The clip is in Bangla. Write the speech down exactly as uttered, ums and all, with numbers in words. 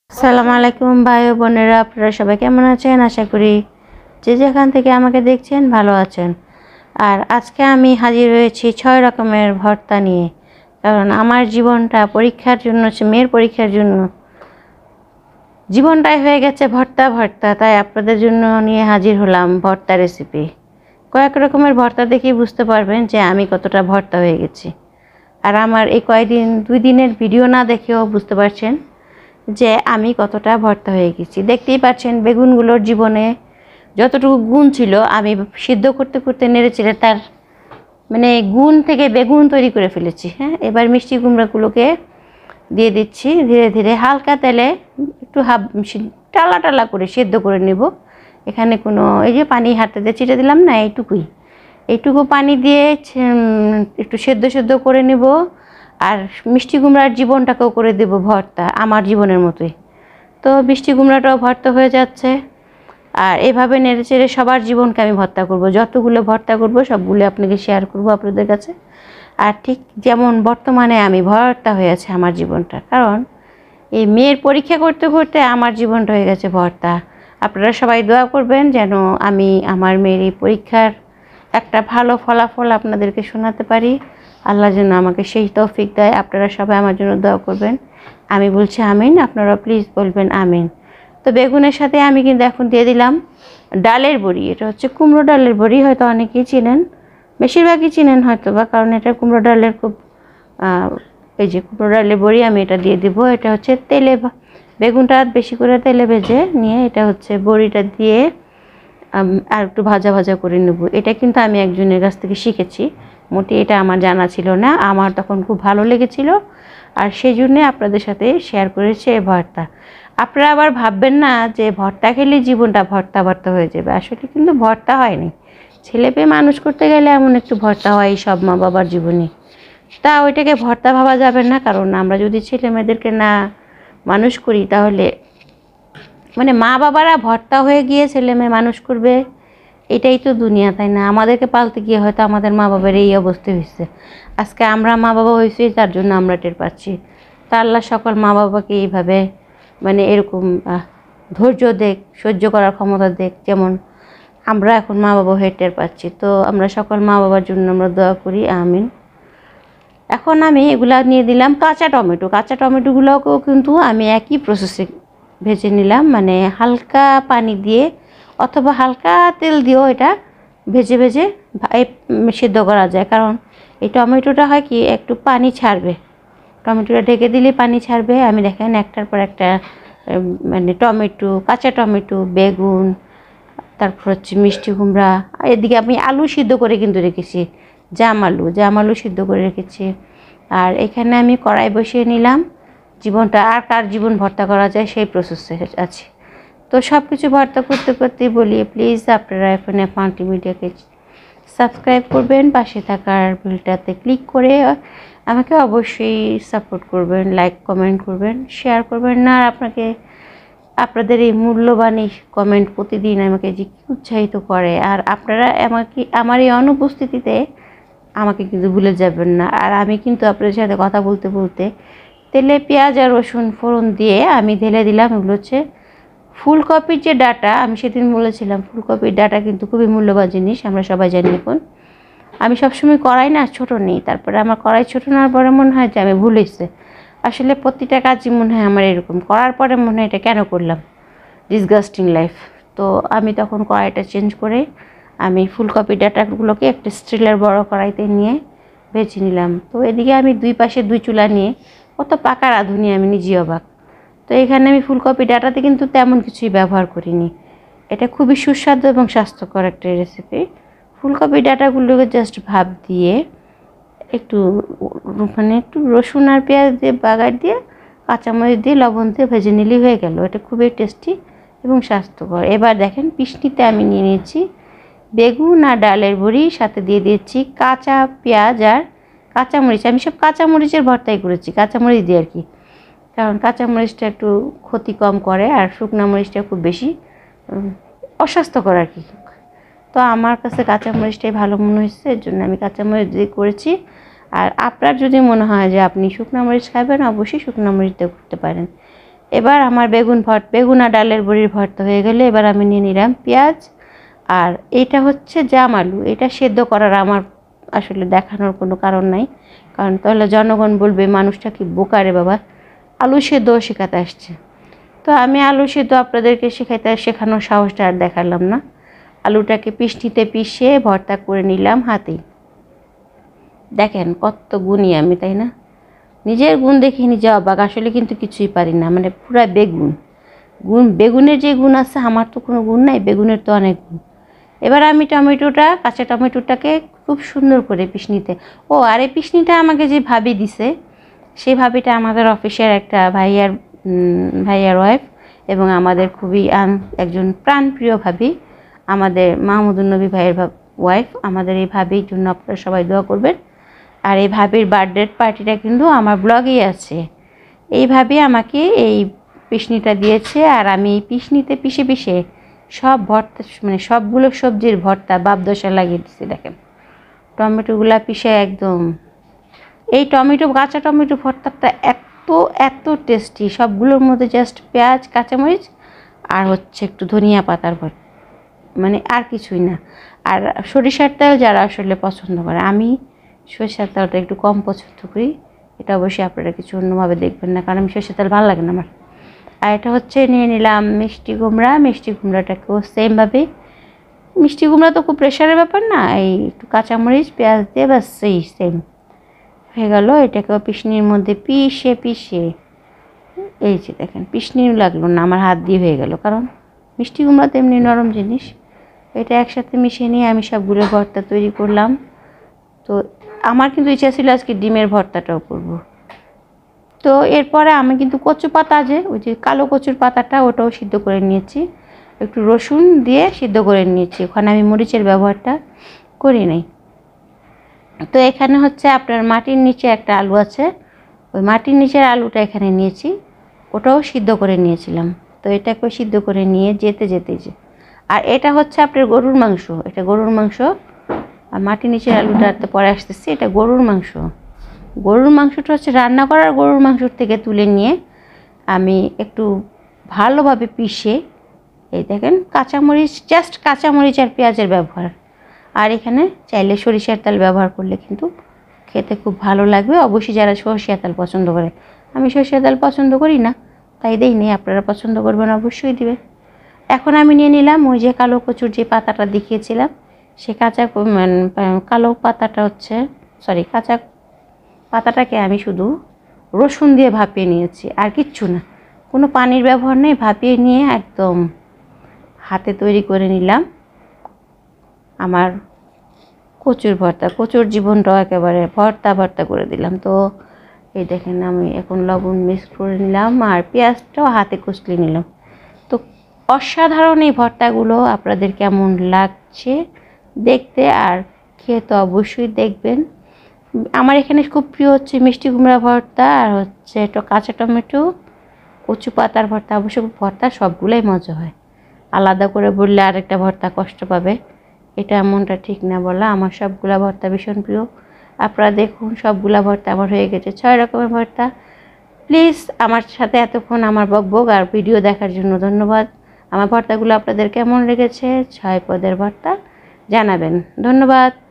আসসালামু আলাইকুম ভাই ও বোনেরা, আপনারা সবাই কেমন আছেন? আশা করি যে যেখান থেকে আমাকে দেখছেন ভালো আছেন। আর আজকে আমি হাজির হয়েছি ছয় রকমের ভর্তা নিয়ে, কারণ আমার জীবনটা পরীক্ষার জন্য, মেয়ের পরীক্ষার জন্য জীবনটাই হয়ে গেছে ভর্তা ভর্তা। তাই আপনাদের জন্য নিয়ে হাজির হলাম ভর্তা রেসিপি। কয়েক রকমের ভর্তা দেখেই বুঝতে পারবেন যে আমি কতটা ভর্তা হয়ে গেছি। আর আমার এই কয়েকদিন দুই দিনের ভিডিও না দেখেও বুঝতে পারছেন যে আমি কতটা ভর্তা হয়ে গেছি। দেখতেই পাচ্ছেন বেগুনগুলোর জীবনে যতটুকু গুণ ছিল আমি সিদ্ধ করতে করতে নেড়ে চেড়ে তার মানে গুণ থেকে বেগুন তৈরি করে ফেলেছি। হ্যাঁ, এবার মিষ্টি কুমড়াগুলোকে দিয়ে দিচ্ছি ধীরে ধীরে হালকা তেলে, একটু হাফ টালা টালা করে সিদ্ধ করে নেব। এখানে কোনো এই যে পানি হাতে দিয়ে ছিটে দিলাম না, এইটুকুই এইটুকু পানি দিয়ে একটু সেদ্ধ সেদ্ধ করে নেব। আর মিষ্টি কুমড়ার জীবনটাকেও করে দেব ভর্তা আমার জীবনের মতোই। তো মিষ্টি কুমড়াটাও ভর্তা হয়ে যাচ্ছে। আর এভাবে নেড়ে চেড়ে সবার জীবনকে আমি ভর্তা করব, যতগুলো ভর্তা করব সবগুলো আপনাকে শেয়ার করব আপনাদের কাছে। আর ঠিক যেমন বর্তমানে আমি ভর্তা হয়েছে আমার জীবনটা, কারণ এই মেয়ের পরীক্ষা করতে করতে আমার জীবনটা হয়ে গেছে ভর্তা। আপনারা সবাই দোয়া করবেন যেন আমি আমার মেয়ের এই পরীক্ষার একটা ভালো ফলাফল আপনাদেরকে শোনাতে পারি। আল্লাহ যেন আমাকে সেই তৌফিক দেয়। আপনারা সবাই আমার জন্য দোয়া করবেন। আমি বলছি আমিন, আপনারা প্লিজ বলবেন আমিন। তো বেগুনের সাথে আমি কিন্তু এখন দিয়ে দিলাম ডালের বড়ি। এটা হচ্ছে কুমড়ো ডালের বড়ি, হয়তো অনেকেই চিনেন, বেশিরভাগই চিনেন হয়তো বা, কারণ এটা কুমড়ো ডালের খুব এই যে কুমড়ো ডালের বড়ি আমি এটা দিয়ে দিব। এটা হচ্ছে তেলে, বেগুনটা বেশি করে তেলে ভেজে নিয়ে এটা হচ্ছে বড়িটা দিয়ে আর একটু ভাজা ভাজা করে নেব। এটা কিন্তু আমি একজনের কাছ থেকে শিখেছি, মোটে এটা আমার জানা ছিল না, আমার তখন খুব ভালো লেগেছিল আর সেই জন্যে আপনাদের সাথে শেয়ার করেছি এই ভর্তা। আপনারা আবার ভাববেন না যে ভর্তা খেলে জীবনটা ভর্তা ভর্তা হয়ে যাবে, আসলে কিন্তু ভর্তা হয়নি। ছেলে পেয়ে মানুষ করতে গেলে এমন একটু ভর্তা হয় সব মা বাবার জীবনে, তা ওইটাকে ভর্তা ভাবা যাবে না। কারণ আমরা যদি ছেলে মেয়েদেরকে না মানুষ করি তাহলে মানে মা বাবারা ভর্তা হয়ে গিয়ে ছেলে মেয়ে মানুষ করবে, এটাই তো দুনিয়া, তাই না? আমাদেরকে পালতে গিয়ে হয়তো আমাদের মা বাবার এই অবস্থা হয়েছে। আজকে আমরা মা বাবা হয়েছি তার জন্য আমরা টের পাচ্ছি। তা আল্লাহ সকল মা বাবাকে এইভাবে মানে এরকম ধৈর্য দেখ, সহ্য করার ক্ষমতা দেখ, যেমন আমরা এখন মা বাবা হয়ে টের পাচ্ছি। তো আমরা সকল মা বাবার জন্য আমরা দোয়া করি, আমিন। এখন আমি এগুলা নিয়ে দিলাম কাঁচা টমেটো। কাঁচা টমেটোগুলোকেও কিন্তু আমি একই প্রসেসে ভেজে নিলাম, মানে হালকা পানি দিয়ে অথবা হালকা তেল দিয়েও এটা ভেজে ভেজে সিদ্ধ করা যায়। কারণ এই টমেটোটা হয় কি একটু পানি ছাড়বে, টমেটোটা ঢেকে দিলে পানি ছাড়বে। আমি দেখেন একটার পর একটা মানে টমেটো, কাঁচা টমেটো, বেগুন, তারপর হচ্ছে মিষ্টি কুমড়া, এদিকে আমি আলু সিদ্ধ করে কিন্তু রেখেছি, জাম আলু জাম আলু সিদ্ধ করে রেখেছি। আর এখানে আমি কড়াই বসিয়ে নিলাম। জীবনটা আর কার জীবন ভর্তা করা যায় সেই প্রসেসে আছে। তো সব কিছু ভর্তা করতে করতেই বলি প্লিজ আপনারা এখন মাল্টিমিডিয়াকে সাবস্ক্রাইব করবেন, পাশে থাকার বেলটাতে ক্লিক করে আমাকে অবশ্যই সাপোর্ট করবেন, লাইক কমেন্ট করবেন, শেয়ার করবেন না। আর আপনাকে আপনাদের এই মূল্যবান কমেন্ট প্রতিদিন আমাকে যে উৎসাহিত করে। আর আপনারা আমাকে আমার এই অনুপস্থিতিতে আমাকে কিন্তু ভুলে যাবেন না। আর আমি কিন্তু আপনাদের সাথে কথা বলতে বলতে তেলে পেঁয়াজ আর রসুন ফোড়ন দিয়ে আমি ঢেলে দিলাম। এগুলো হচ্ছে ফুলকপির যে ডাটা, আমি সেদিন বলেছিলাম ফুলকপির ডাটা কিন্তু খুবই মূল্যবান জিনিস, আমরা সবাই জানি। এখন আমি সবসময় কড়াই না ছোটো নেই, তারপরে আমার কড়াই ছোটো নেওয়ার পরে মনে হয় যে আমি ভুলেছি। আসলে প্রতিটা কাজই মনে হয় আমার এরকম, করার পরে মনে হয় এটা কেন করলাম, ডিসগাস্টিং লাইফ। তো আমি তখন কড়াইটা চেঞ্জ করে আমি ফুলকপির ডাটাগুলোকে একটা স্টিলের বড় কড়াইতে নিয়ে ভেজে নিলাম। তো এদিকে আমি দুই পাশে দুই চুলা নিয়ে কত পাকা রাঁধুনি, আমি নিজেই অবাক। তো এখানে আমি ফুলকপি ডাটাতে কিন্তু তেমন কিছুই ব্যবহার করিনি। এটা খুবই সুস্বাদু এবং স্বাস্থ্যকর একটা রেসিপি। ফুলকপি ডাটাগুলোকে জাস্ট ভাপ দিয়ে একটু মানে একটু রসুন আর পেঁয়াজ দিয়ে বাগার দিয়ে কাঁচামরিচ দিয়ে লবণ দিয়ে ভেজে নিলেই হয়ে গেল। এটা খুবই টেস্টি এবং স্বাস্থ্যকর। এবার দেখেন পিষনিতে আমি নিয়ে নিয়েছি বেগুন আর ডালের বড়ি, সাথে দিয়ে দিয়েছি কাঁচা পেঁয়াজ আর কাঁচামরিচ। আমি সব কাঁচামরিচের ভর্তাই করেছি, কাঁচামরিচ দিয়ে আর কি, কারণ কাঁচামরিচটা একটু ক্ষতি কম করে আর শুকনো মরিচটা খুব বেশি অস্বাস্থ্যকর আর কি। তো আমার কাছে কাঁচামরিচটাই ভালো মনে হয়েছে, এর জন্য আমি কাঁচামরিচ দিয়ে করেছি। আর আপনার যদি মনে হয় যে আপনি শুকনো মরিচ খাবেন, অবশ্যই শুকনো মরিচ দিয়ে করতে পারেন। এবার আমার বেগুন ভর্ত বেগুন আর ডালের বড়ির ভর্তা হয়ে গেলে এবার আমি নিয়ে নিলাম পেঁয়াজ। আর এটা হচ্ছে জাম আলু, এটা সেদ্ধ করার আমার আসলে দেখানোর কোনো কারণ নাই, কারণ তাহলে জনগণ বলবে মানুষটা কি বোকা রে বাবা, আলু সেদ্ধ শেখাতে আসছে। তো আমি আলু সেদ্ধ আপনাদেরকে শেখাইতে শেখানোর সাহসটা আর দেখালাম না। আলুটাকে পিষনিতে পিষে ভর্তা করে নিলাম হাতেই। দেখেন কত গুণী আমি, তাই না? নিজের গুণ দেখে নিজে অবাক, আসলে কিন্তু কিছুই পারি না, মানে পুরা বেগুন গুণ। বেগুনের যে গুণ আছে আমার তো কোনো গুণ নাই, বেগুনের তো অনেক গুণ। এবার আমি টমেটোটা কাঁচা টমেটোটাকে খুব সুন্দর করে পিষনিতে, ও আর এই পিষনিটা আমাকে যে ভাবি দিছে, সেই ভাবিটা আমাদের অফিসের একটা ভাইয়ার ভাইয়ার ওয়াইফ, এবং আমাদের খুবই একজন প্রাণপ্রিয় ভাবি, আমাদের মাহমুদুল নবী ভাইয়ের ওয়াইফ। আমাদের এই ভাবির জন্য আপনারা সবাই দোয়া করবেন। আর এই ভাবির বার্থডে পার্টিটা কিন্তু আমার ব্লগেই আছে। এই ভাবি আমাকে এই পিষনিটা দিয়েছে, আর আমি এই পিষনিতে পিষে পিষে সব ভর্তা, মানে সবগুলো সবজির ভর্তা বাপদশা লাগিয়ে দিচ্ছি। দেখেন টমেটোগুলা পিষে একদম, এই টমেটো কাঁচা টমেটো ভর্তাটা এত এত টেস্টি, সবগুলোর মধ্যে জাস্ট পেঁয়াজ কাঁচামরিচ আর হচ্ছে একটু ধনিয়া পাতার ভর্তা, মানে আর কিছুই না। আর সরিষার তেল যারা আসলে পছন্দ করে, আমি সরিষার তেলটা একটু কম পছন্দ করি, এটা অবশ্যই আপনারা কিছু অন্যভাবে দেখবেন না, কারণ আমি সরিষার তেল ভালো লাগে না আমার। আর এটা হচ্ছে নিয়ে নিলাম মিষ্টি কুমড়া। মিষ্টি কুমড়াটাকেও সেমভাবে, মিষ্টি কুমড়া তো খুব প্রেশারের ব্যাপার না, এই একটু কাঁচামরিচ পেঁয়াজ দিয়ে ব্যাস সেই সেম হয়ে গেল। এটাকেও পিষনির মধ্যে পিষে পিষে, এই যে দেখেন পিষনিও লাগলো না, আমার হাত দিয়ে হয়ে গেল, কারণ মিষ্টি কুমড়া তো এমনি নরম জিনিস। এটা একসাথে মিশিয়ে নিয়ে আমি সবগুলো ভর্তা তৈরি করলাম। তো আমার কিন্তু ইচ্ছা ছিল আজকে ডিমের ভর্তাটাও করব। তো এরপরে আমি কিন্তু কচু পাতা, যে ওই যে কালো কচুর পাতাটা, ওটাও সিদ্ধ করে নিয়েছি, একটু রসুন দিয়ে সিদ্ধ করে নিয়েছি, ওখানে আমি মরিচের ব্যবহারটা করি নাই। তো এখানে হচ্ছে আপনার মাটির নিচে একটা আলু আছে, ওই মাটির নিচের আলুটা এখানে নিয়েছি, ওটাও সিদ্ধ করে নিয়েছিলাম। তো এটাকেও সিদ্ধ করে নিয়ে যেতে যেতে যে, আর এটা হচ্ছে আপনার গরুর মাংস, এটা গরুর মাংস। আর মাটির নিচের আলুটা তো পরে আসতেছি, এটা গরুর মাংস। গরুর মাংসটা হচ্ছে রান্না করার গরুর মাংসর থেকে তুলে নিয়ে আমি একটু ভালোভাবে পিষে, এই দেখেন কাঁচামরিচ, জাস্ট কাঁচামরিচ আর পেঁয়াজের ব্যবহার, আর এখানে চাইলে সরিষার তেল ব্যবহার করলে কিন্তু খেতে খুব ভালো লাগবে। অবশ্যই যারা সরিষার তেল পছন্দ করে, আমি সরিষার তেল পছন্দ করি না, তাই দেই নেই, আপনারা পছন্দ করবেন অবশ্যই দিবে। এখন আমি নিয়ে নিলাম ওই যে কালো কচুর যে পাতাটা দেখিয়েছিলাম, সে কাঁচা কালো পাতাটা হচ্ছে, সরি কাঁচা পাতাটাকে আমি শুধু রসুন দিয়ে ভাপিয়ে নিয়েছি, আর কিচ্ছু না, কোনো পানির ব্যবহার নেই। ভাপিয়ে নিয়ে একদম হাতে তৈরি করে নিলাম আমার কচুর ভর্তা। কচুর জীবনটাও একেবারে ভর্তা ভর্তা করে দিলাম। তো এই দেখেন আমি এখন লবণ মিক্স করে নিলাম, আর পেঁয়াজটাও হাতে কুচলে নিলাম। তো অসাধারণ এই ভর্তাগুলো আপনাদের কেমন লাগছে দেখতে, আর খেয়ে তো অবশ্যই দেখবেন। আমার এখানে খুব প্রিয় হচ্ছে মিষ্টি কুমড়া ভর্তা, আর হচ্ছে একটা কাঁচা টমেটো, কচু পাতার ভর্তা। অবশ্য ভর্তা সবগুলোই মজা হয়, আলাদা করে বললে আরেকটা ভর্তা কষ্ট পাবে, এটা এমনটা ঠিক না বলা। আমার সবগুলা ভর্তা ভীষণ প্রিয়। আপনারা দেখুন সবগুলা ভর্তা আমার হয়ে গেছে, ছয় রকমের ভর্তা। প্লিজ আমার সাথে এতক্ষণ আমার বকবক আর ভিডিও দেখার জন্য ধন্যবাদ। আমার ভর্তাগুলো আপনাদের কেমন লেগেছে, ছয় পদের ভর্তা জানাবেন। ধন্যবাদ।